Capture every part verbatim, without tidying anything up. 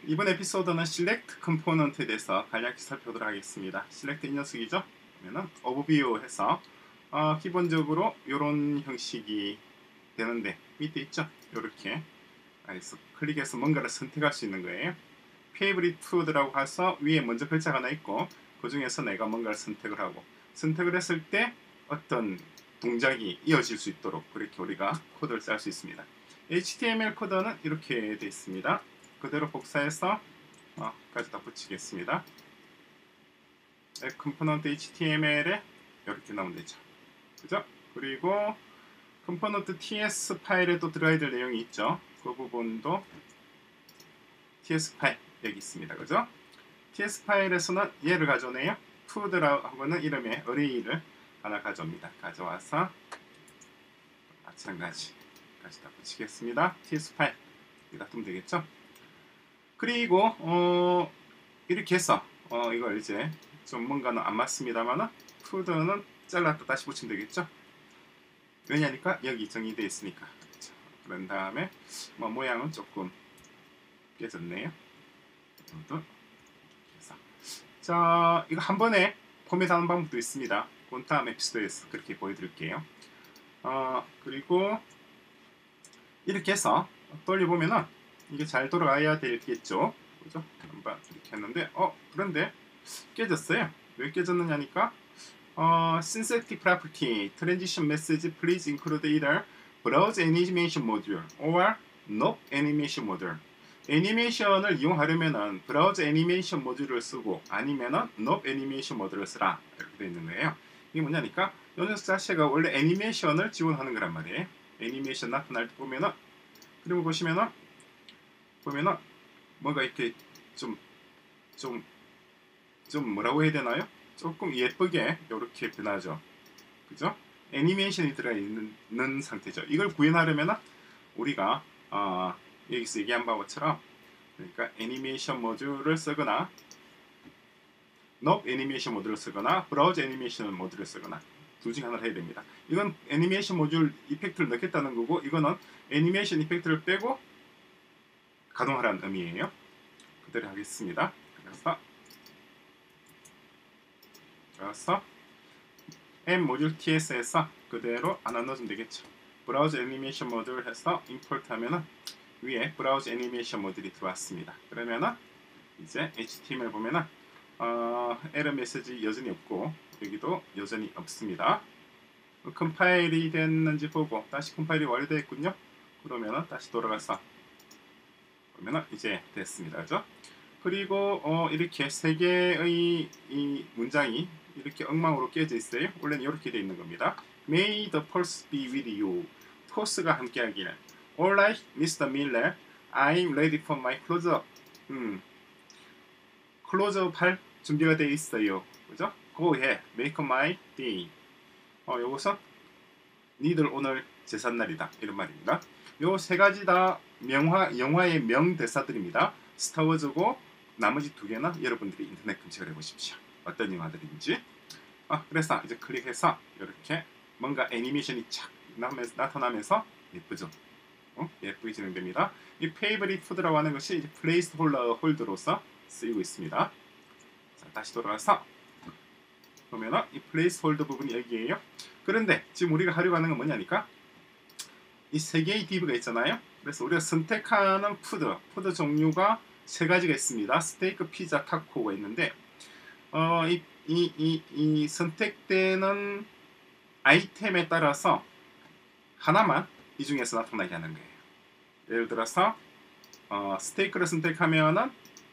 이번 에피소드는 select component에 대해서 간략히 살펴보도록 하겠습니다. select 이 녀석이죠. 그러면은 overview 해서 어, 기본적으로 이런 형식이 되는데 밑에 있죠. 이렇게 해서 클릭해서 뭔가를 선택할 수 있는 거예요. favorite food라고 해서 위에 먼저 글자가 하나 있고 그 중에서 내가 뭔가를 선택을 하고 선택을 했을 때 어떤 동작이 이어질 수 있도록 그렇게 우리가 코드를 짤 수 있습니다. 에이치티엠엘 코드는 이렇게 되어 있습니다. 그대로 복사해서 어, 까지 다 붙이겠습니다. 컴포넌트 에이치티엠엘에 이렇게 나오면 되죠. 그죠? 그리고 컴포넌트 티에스 파일에도 들어야 될 내용이 있죠. 그 부분도 티에스 파일 여기 있습니다. 그죠? 티에스 파일에서는 얘를 가져오네요. food라고 하는 이름의 array를 하나 가져옵니다. 가져와서 마찬가지 까지 다 붙이겠습니다. 티에스 파일 여기다 두면 되겠죠? 그리고 어, 이렇게 해서 어, 이걸 이제 좀 뭔가는 안 맞습니다만은 food는 잘랐다 다시 붙이면 되겠죠? 왜냐니까 여기 정의되어 있으니까. 그렇죠. 그런 다음에 뭐 모양은 조금 깨졌네요. 그래서 자 이거 한 번에 포맷하는 방법도 있습니다. 그 다음 에피소드에서 그렇게 보여드릴게요. 어, 그리고 이렇게 해서 돌려보면은 이게 잘 돌아가야 되겠죠. 그죠? 한번 이렇게 했는데 어 그런데 깨졌어요. 왜 깨졌느냐니까 어, synthetic property transition message please include either browse animation module or no animation module. 애니메이션을 이용하려면은 브라우저 애니메이션 모듈을 쓰고 아니면은 no 애니메이션 모듈을 쓰라 이렇게 되어 있는 거예요. 이게 뭐냐니까 이 녀석 자체가 원래 애니메이션을 지원하는 거란 말이에요. 애니메이션 나타날 때 보면은 그리고 보시면은 보면은 뭔가 이렇게 좀 좀 좀 뭐라고 해야 되나요? 조금 예쁘게 이렇게 변하죠. 그죠? 애니메이션이 들어있는 있는 상태죠. 이걸 구현하려면은 우리가 어, 여기서 얘기한 바처럼 그러니까 애니메이션 모듈을 쓰거나 no 애니메이션 모듈을 쓰거나 브라우저 애니메이션 모듈을 쓰거나 둘 중 하나를 해야 됩니다. 이건 애니메이션 모듈 이펙트를 넣겠다는 거고 이거는 애니메이션 이펙트를 빼고 가동하라는 의미예요. 그대로 하겠습니다. 그래서 그래서 m 모듈 ts에서 그대로 하나 넣어주면 되겠죠. 브라우저 애니메이션 모듈 해서 임포트 하면은 위에 브라우저 애니메이션 모듈이 들어왔습니다. 그러면은 이제 에이치티엠엘 보면은 어, 에러 메시지 여전히 없고 여기도 여전히 없습니다. 컴파일이 됐는지 보고 다시 컴파일이 완료되었군요. 그러면은 다시 돌아가서 보면은 이제 됐습니다. 그죠? 그리고 어, 이렇게 세 개의 이 문장이 이렇게 엉망으로 깨져 있어요. 원래는 이렇게 되어 있는 겁니다. May the force be with you. 포스가 함께하기를. Alright, 미스터 Miller. I'm ready for my close-up. 음, 클로즈업 할 준비가 되어 있어요. 그죠? Go ahead, make my day. 어, 요것은 니들 오늘 제삿날이다. 이런 말입니다. 요 세 가지 다 명화, 영화의 명대사들입니다. 스타워즈고 나머지 두 개는 여러분들이 인터넷 검색을 해보십시오. 어떤 영화들인지. 아, 그래서 이제 클릭해서 이렇게 뭔가 애니메이션이 착 나타나면서 예쁘죠? 어? 예쁘게 진행됩니다. 이 favorite food라고 하는 것이 이제 placeholder로서 쓰이고 있습니다. 자, 다시 돌아가서 보면은 이 placeholder 부분이 여기에요. 그런데 지금 우리가 하려고 하는 건 뭐냐니까 이 세 개의 div가 있잖아요. 그래서 우리가 선택하는 푸드, 푸드 종류가 세 가지가 있습니다. 스테이크, 피자, 타코가 있는데 어, 이, 이, 이, 이 선택되는 아이템에 따라서 하나만 이 중에서 나타나게 하는 거예요. 예를 들어서 어, 스테이크를 선택하면은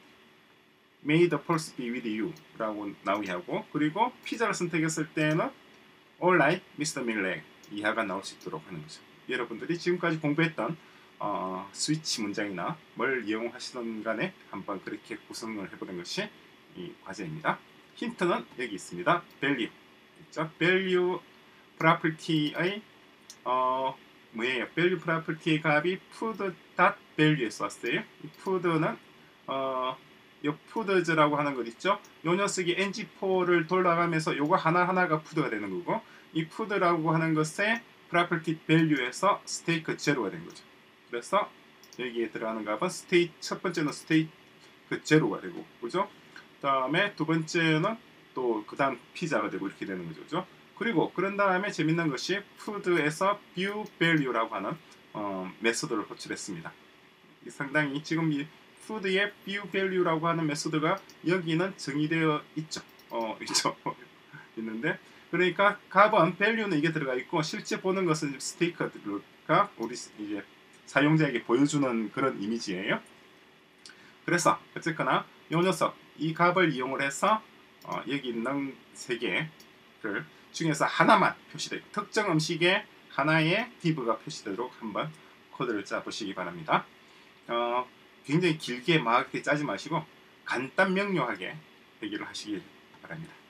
May the force be with you 라고 나오게 하고 그리고 피자를 선택했을 때는 Alright, 미스터 Miller 이하가 나올 수 있도록 하는 거죠. 여러분들이 지금까지 공부했던 어, 스위치 문장이나 뭘 이용하시던 간에 한번 그렇게 구성을 해보는 것이 이 과제입니다. 힌트는 여기 있습니다. value 있죠? value property의 어, 뭐예요? value property의 값이 food.value에서 왔어요. 이 food는 어, 이 foods라고 하는 것 있죠? 요 녀석이 엔지 포를 돌아가면서 요거 하나하나가 푸드가 되는 거고 이 푸드라고 하는 것의 property value에서 스테이크 제로가 된 거죠. 그래서 여기에 들어가는 값은 스테이트 첫 번째는 스테이트 그 제로가 되고, 그죠? 다음에 두 번째는 또 그 다음 피자가 되고 이렇게 되는 거죠, 그죠? 그리고 그런 다음에 재밌는 것이 푸드에서 view value라고 하는 어, 메소드를 호출했습니다. 상당히 지금 이 푸드의 view value라고 하는 메소드가 여기는 정의되어 있죠. 어, 있죠. 있는데 그러니까 값은 value는 이게 들어가 있고 실제 보는 것은 스테이크가 우리 이제 사용자에게 보여주는 그런 이미지예요. 그래서 어쨌거나 이 녀석 이 값을 이용을 해서 어, 여기 있는 세 개를 중에서 하나만 표시되고 특정 음식에 하나의 div가 표시되도록 한번 코드를 짜보시기 바랍니다. 어, 굉장히 길게 막 짜지 마시고 간단 명료하게 해결을 하시길 바랍니다.